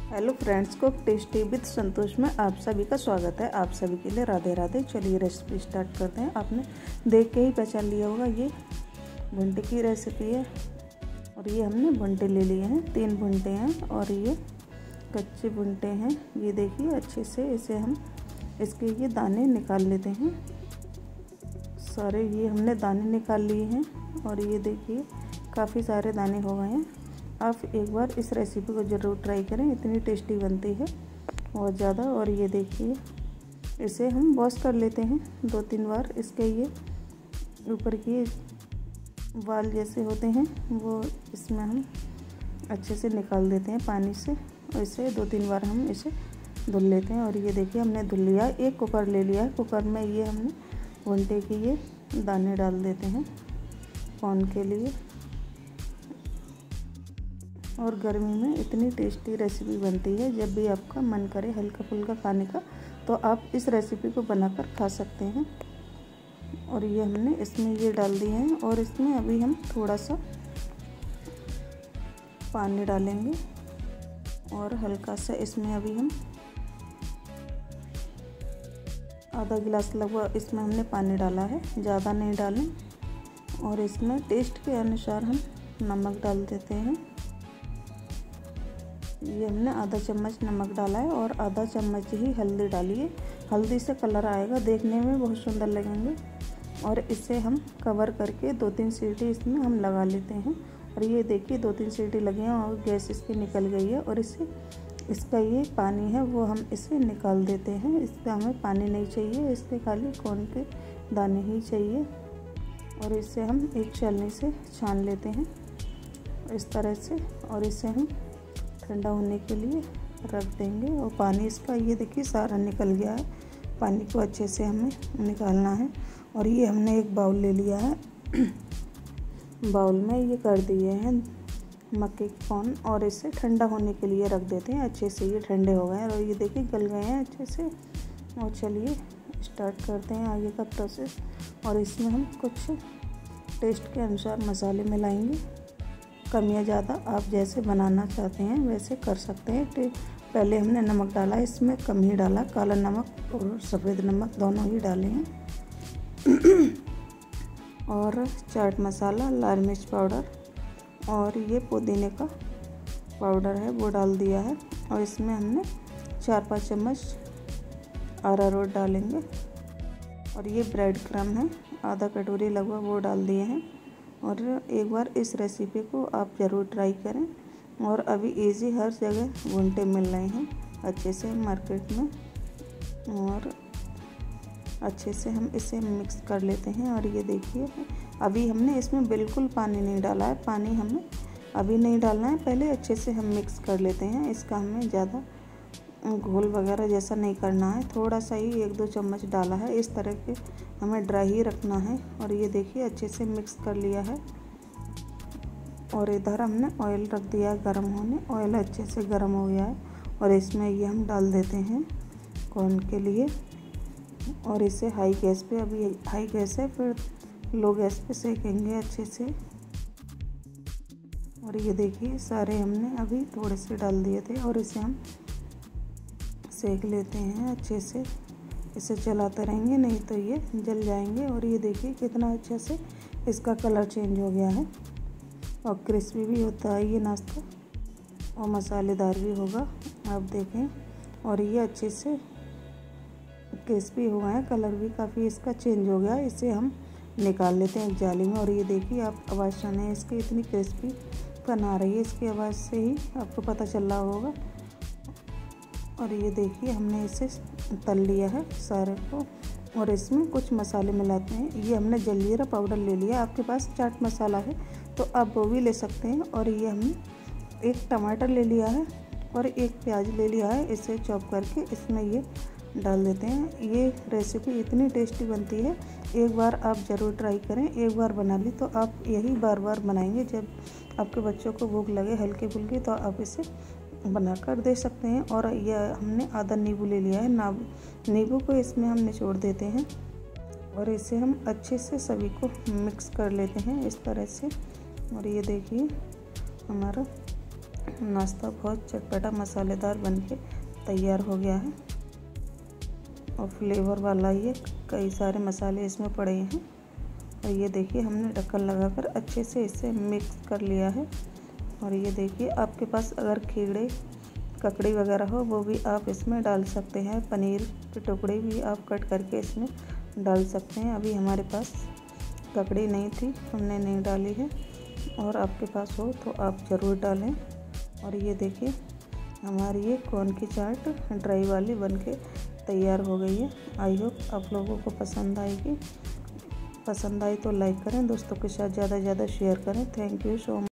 Hello friends, cook tasty with Santosh में आप सभी का स्वागत है। आप सभी के लिए राधे राधे। चलिए रेसिपी स्टार्ट करते हैं। आपने देख के ही पहचान लिया होगा, ये भुंटे की रेसिपी है। और ये हमने भुंटे ले लिए हैं, 3 भुंटे हैं और ये कच्चे भुंटे हैं। ये देखिए अच्छे से इसे हम इसके ये दाने निकाल लेते हैं। सारे ये हमने दाने निकाल लिए हैं और ये देखिए काफ़ी सारे दाने हो गए हैं। आप एक बार इस रेसिपी को ज़रूर ट्राई करें, इतनी टेस्टी बनती है बहुत ज़्यादा। और ये देखिए इसे हम वॉश कर लेते हैं 2-3 बार। इसके ये ऊपर के बाल जैसे होते हैं वो इसमें हम अच्छे से निकाल देते हैं पानी से, और इसे 2-3 बार हम इसे धुल लेते हैं। और ये देखिए हमने धुल लिया। एक कुकर ले लिया है, कुकर में ये हमने भुंटे के ये दाने डाल देते हैं कॉर्न के लिए। और गर्मी में इतनी टेस्टी रेसिपी बनती है, जब भी आपका मन करे हल्का फुल्का खाने का तो आप इस रेसिपी को बनाकर खा सकते हैं। और ये हमने इसमें ये डाल दिए हैं और इसमें अभी हम थोड़ा सा पानी डालेंगे और हल्का सा इसमें अभी हम आधा गिलास लगभग इसमें हमने पानी डाला है, ज़्यादा नहीं डालें। और इसमें टेस्ट के अनुसार हम नमक डाल देते हैं। ये हमने आधा चम्मच नमक डाला है और आधा चम्मच ही हल्दी डाली है। हल्दी से कलर आएगा, देखने में बहुत सुंदर लगेंगे। और इसे हम कवर करके 2-3 सीटी इसमें हम लगा लेते हैं। और ये देखिए 2-3 सीटी लगे हैं और गैस इसकी निकल गई है। और इसका ये पानी है वो हम इसे निकाल देते हैं। इसका हमें पानी नहीं चाहिए, इसके खाली कॉर्न के दाने ही चाहिए। और इसे हम एक छलनी से छान लेते हैं इस तरह से। और इसे हम ठंडा होने के लिए रख देंगे। और पानी इसका ये देखिए सारा निकल गया है। पानी को अच्छे से हमें निकालना है। और ये हमने एक बाउल ले लिया है, बाउल में ये कर दिए हैं मक्के के कॉर्न और इसे ठंडा होने के लिए रख देते हैं। अच्छे से ये ठंडे हो गए हैं और ये देखिए गल गए हैं अच्छे से। और चलिए स्टार्ट करते हैं आगे का प्रोसेस। और इसमें हम कुछ टेस्ट के अनुसार मसाले मिलाएंगे, कम या ज़्यादा आप जैसे बनाना चाहते हैं वैसे कर सकते हैं। पहले हमने नमक डाला, इसमें कम ही डाला, काला नमक और सफ़ेद नमक दोनों ही डाले हैं। और चाट मसाला, लाल मिर्च पाउडर और ये पुदीने का पाउडर है वो डाल दिया है। और इसमें हमने 4-5 चम्मच अरारोट डालेंगे। और ये ब्रेड क्रम्ब है, आधा कटोरी लगभग वो डाल दिए हैं। और एक बार इस रेसिपी को आप ज़रूर ट्राई करें। और अभी इजी हर जगह भुंटे मिल रहे हैं अच्छे से मार्केट में। और अच्छे से हम इसे मिक्स कर लेते हैं। और ये देखिए अभी हमने इसमें बिल्कुल पानी नहीं डाला है, पानी हमें अभी नहीं डालना है, पहले अच्छे से हम मिक्स कर लेते हैं। इसका हमें ज़्यादा घोल वगैरह जैसा नहीं करना है, थोड़ा सा ही 1-2 चम्मच डाला है। इस तरह के हमें ड्राई ही रखना है। और ये देखिए अच्छे से मिक्स कर लिया है। और इधर हमने ऑयल रख दिया है गर्म होने। ऑयल अच्छे से गर्म हो गया है और इसमें ये हम डाल देते हैं कॉर्न के लिए। और इसे हाई गैस पे, अभी हाई गैस है, फिर लो गैस पे सेकेंगे अच्छे से। और ये देखिए सारे हमने अभी थोड़े से डाल दिए थे और इसे हम सेक लेते हैं अच्छे से। इसे चलाते रहेंगे, नहीं तो ये जल जाएंगे। और ये देखिए कितना अच्छे से इसका कलर चेंज हो गया है और क्रिस्पी भी होता है ये नाश्ता और मसालेदार भी होगा, आप देखें। और ये अच्छे से क्रिस्पी हो गए हैं, कलर भी काफ़ी इसका चेंज हो गया। इसे हम निकाल लेते हैं एक जाली में। और ये देखिए आप आवाज़ सुने इसकी, इतनी क्रिस्पी पन आ रही है, इसकी आवाज़ से ही आपको पता चल रहा होगा। और ये देखिए हमने इसे तल लिया है सारे को। और इसमें कुछ मसाले मिलाते हैं। ये हमने जलजीरा पाउडर ले लिया, आपके पास चाट मसाला है तो आप वो भी ले सकते हैं। और ये हमने एक टमाटर ले लिया है और एक प्याज ले लिया है, इसे चॉप करके इसमें ये डाल देते हैं। ये रेसिपी इतनी टेस्टी बनती है, एक बार आप ज़रूर ट्राई करें। एक बार बना ली तो आप यही बार बार बनाएंगे। जब आपके बच्चों को भूख लगे हल्की फुल्की तो आप इसे बनाकर दे सकते हैं। और यह हमने आधा नींबू ले लिया है, नींबू को इसमें हम निचोड़ देते हैं। और इसे हम अच्छे से सभी को मिक्स कर लेते हैं इस तरह से। और ये देखिए हमारा नाश्ता बहुत चटपटा मसालेदार बनके तैयार हो गया है और फ्लेवर वाला ये कई सारे मसाले इसमें पड़े हैं। और ये देखिए हमने ढक्कन लगाकर अच्छे से इसे मिक्स कर लिया है। और ये देखिए आपके पास अगर कीड़े ककड़ी वगैरह हो वो भी आप इसमें डाल सकते हैं। पनीर के टुकड़े भी आप कट करके इसमें डाल सकते हैं। अभी हमारे पास ककड़ी नहीं थी, हमने नहीं डाली है, और आपके पास हो तो आप ज़रूर डालें। और ये देखिए हमारी ये कॉर्न की चाट ड्राई वाली बनके तैयार हो गई है। आई होप आप लोगों को पसंद आएगी। पसंद आई तो लाइक करें, दोस्तों के साथ ज़्यादा से ज़्यादा शेयर करें। Thank you so much.